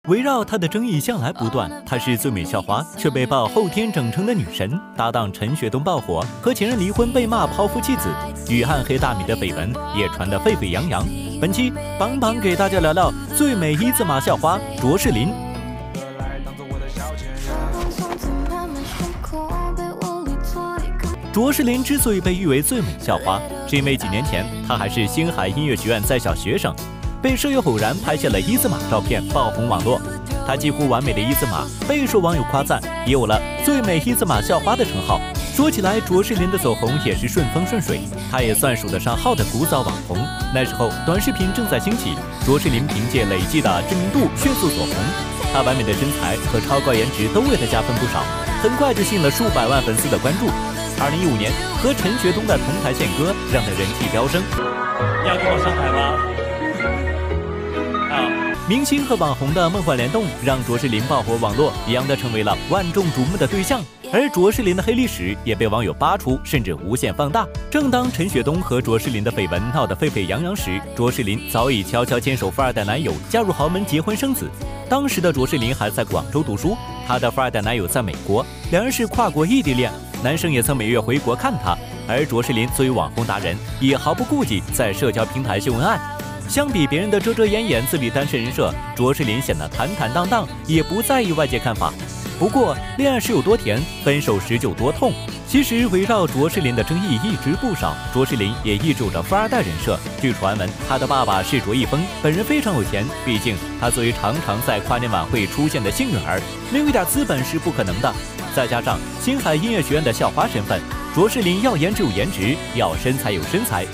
围绕她的争议向来不断，她是最美校花，却被曝后天整成的女神。搭档陈学冬爆火，和前任离婚被骂抛夫弃子，与暗黑大米的绯闻也传得沸沸扬扬。本期榜榜给大家聊聊最美一字马校花卓诗琳。卓诗琳之所以被誉为最美校花，是因为几年前她还是星海音乐学院在校学生。被舍友偶然拍下了一字马照片爆红网络，她几乎完美的一字马备受网友夸赞，也有了最美一字马校花的称号。说起来，卓诗琳的走红也是顺风顺水，她也算数得上号的古早网红。那时候短视频正在兴起，卓诗琳凭借累积的知名度迅速走红，她完美的身材和超高颜值都为她加分不少，很快就吸引了数百万粉丝的关注。2015年和陈学冬的同台献歌，让她人气飙升。 你要跟我上台吗？ 明星和网红的梦幻联动，让卓诗琳爆火网络，一样的成为了万众瞩目的对象。而卓诗琳的黑历史也被网友扒出，甚至无限放大。正当陈学冬和卓诗琳的绯闻闹得沸沸扬扬时，卓诗琳早已悄悄牵手富二代男友，嫁入豪门，结婚生子。当时的卓诗琳还在广州读书，她的富二代男友在美国，两人是跨国异地恋，男生也曾每月回国看她。而卓诗琳作为网红达人，也毫不顾忌在社交平台秀恩爱。相比别人的遮遮掩掩、自立单身人设，卓诗琳显得坦坦荡荡，也不在意外界看法。不过，恋爱时有多甜，分手时就多痛。其实，围绕卓诗琳的争议一直不少，卓诗琳也一直有着富二代人设。据传闻，她的爸爸是卓一峰，本人非常有钱，毕竟他作为常常在跨年晚会出现的幸运儿，没有一点资本是不可能的。再加上星海音乐学院的校花身份，卓诗琳要颜值有颜值，要身材有身材。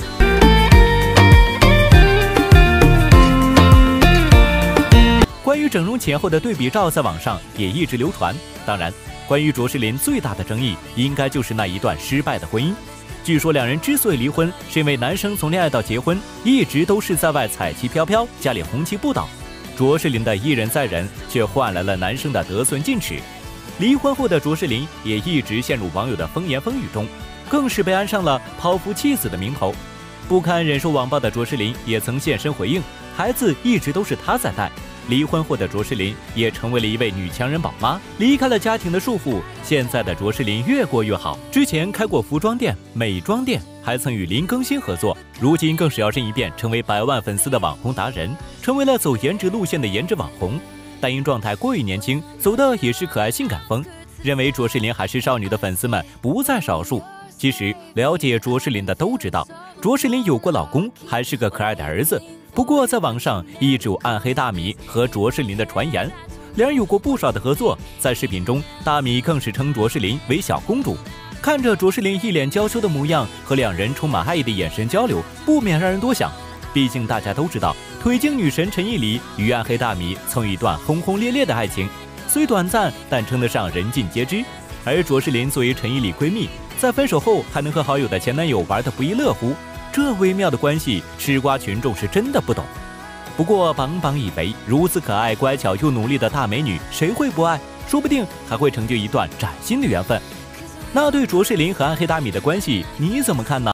关于整容前后的对比照，在网上也一直流传。当然，关于卓诗琳最大的争议，应该就是那一段失败的婚姻。据说两人之所以离婚，是因为男生从恋爱到结婚，一直都是在外彩旗飘飘，家里红旗不倒。卓诗琳的一忍再忍，却换来了男生的得寸进尺。离婚后的卓诗琳也一直陷入网友的风言风语中，更是被安上了抛夫弃子的名头。不堪忍受网暴的卓诗琳也曾现身回应，孩子一直都是她在带。离婚后的卓诗琳也成为了一位女强人宝妈，离开了家庭的束缚。现在的卓诗琳越过越好，之前开过服装店、美妆店，还曾与林更新合作，如今更是摇身一变成为100万粉丝的网红达人，成为了走颜值路线的颜值网红。但因状态过于年轻，走的也是可爱性感风，认为卓诗琳还是少女的粉丝们不在少数。其实了解卓诗琳的都知道，卓诗琳有过老公，还是个可爱的儿子。不过，在网上一直有暗黑大米和卓诗琳的传言，两人有过不少的合作。在视频中，大米更是称卓诗琳为小公主。看着卓诗琳一脸娇羞的模样和两人充满爱意的眼神交流，不免让人多想。毕竟大家都知道，腿精女神陈亦理与暗黑大米曾有一段轰轰烈烈的爱情，虽短暂，但称得上人尽皆知。而卓诗琳作为陈亦理闺蜜，在分手后还能和好友的前男友玩得不亦乐乎。这微妙的关系，吃瓜群众是真的不懂。不过榜榜以为，如此可爱、乖巧又努力的大美女，谁会不爱？说不定还会成就一段崭新的缘分。那对卓诗琳和暗黑大米的关系，你怎么看呢？